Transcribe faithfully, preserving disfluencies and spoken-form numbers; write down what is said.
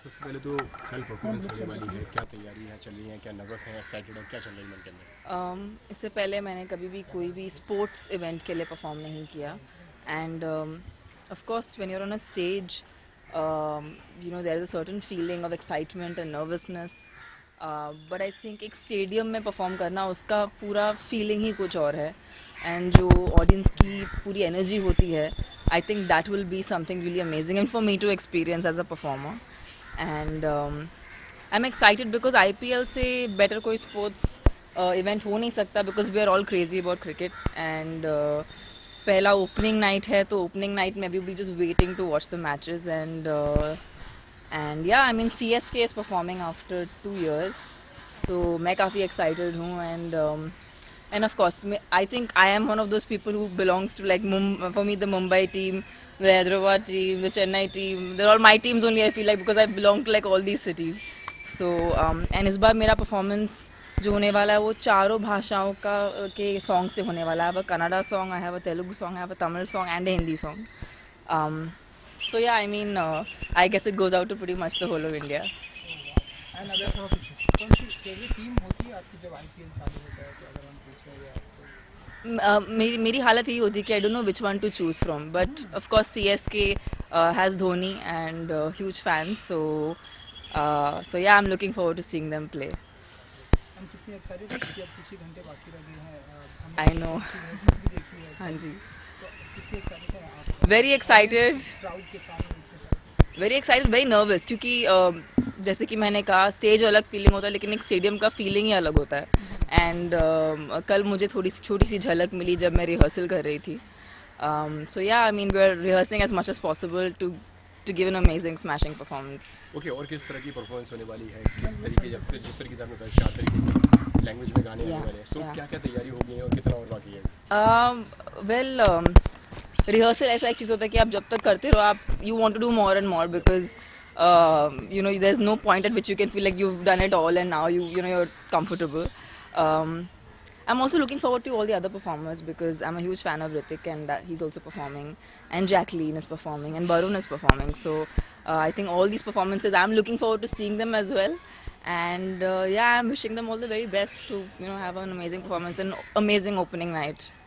सबसे पहले तो कल परफॉर्मेंस होने वाली है, क्या तैयारी है चल रही है, क्या नर्वस है, एक्साइटेड है, क्या चल रहा है मन के अंदर? um, इससे पहले मैंने कभी भी कोई भी स्पोर्ट्स इवेंट के लिए परफॉर्म नहीं किया and of course when you are on a stage you know there is a certain feeling of excitement and nervousness but I think एक स्टेडियम में परफॉर्म करना उसका पूरा फीलिंग ही कुछ और है एंड जो ऑडियंस की पूरी एनर्जी होती है I think that will be something really amazing and for me to experience as a performer and I am excited because I P L से बेटर कोई स्पोर्ट्स इवेंट हो नहीं सकता because we are all crazy about cricket and पहला opening night है तो opening night में भी be just waiting to watch the matches and and yeah I mean C S K is performing after two years so मैं काफ़ी excited हूँ and and of course I think I am one of those people who belongs to like Mum- for me the Mumbai team, the Hyderabad team, the Chennai team, they're all my teams only I feel like because I belong to like all these cities. So um, and इस बार मेरा performance जो होने वाला है वो चारों भाषाओं का के सॉन्ग से होने वाला है. I have a Kannada song, I have a Telugu song, I have a Tamil song and a Hindi song. Um, so yeah, I mean uh, I guess it goes out to pretty much the whole of India. And अगर कौन सी favourite team होती है आपकी जब आई P L चालू होता है तो अगर हम पूछें या तो Uh, मेरी मेरी हालत यही होती है कि I don't know which one to choose from but of course C S K has Dhoni and huge fan so so yeah I am looking forward to seeing them play. हम कितनी एक्साइटेड हैं कि अब कुछ ही घंटे बाकी रह गए हैं अ, हमने आई नो. मैच भी देखी है हाँ जी. तो कितनी एक्साइटेड हैं आप वेरी एक्साइटेड क्राउड के सामने उनके साथ वेरी एक्साइटेड वेरी नर्वस क्योंकि uh, जैसे कि मैंने कहा स्टेज अलग फीलिंग होता है लेकिन एक स्टेडियम का फीलिंग ही अलग होता है एंड uh, कल मुझे थोड़ी सी छोटी सी झलक मिली जब मैं रिहर्सल कर रही थी. So yeah I mean we are rehearsing as much as possible to to give an amazing smashing performance. Okay, और किस तरह की परफॉर्मेंस होने वाली है, किस तरीके जैसे जिस तरीके से आपने बताया चार तरीके की लैंग्वेज में गाने आने Yeah, वाले हैं, सो yeah. क्या क्या तैयारी हो गई है और कितना और बाकी है? वेल रिहर्सल ऐसा एक चीज़ होता है कि आप जब तक करते रहो आप you want to do more and more because you know there is no point at which you can feel like you done it all and now you you know your comfortable. Um, I'm also looking forward to all the other performers because I'm a huge fan of Hrithik and uh, he's also performing and Jacqueline is performing and Barun is performing. So uh, I think all these performances I'm looking forward to seeing them as well. And uh, yeah, I'm wishing them all the very best to you know have an amazing performance and amazing opening night.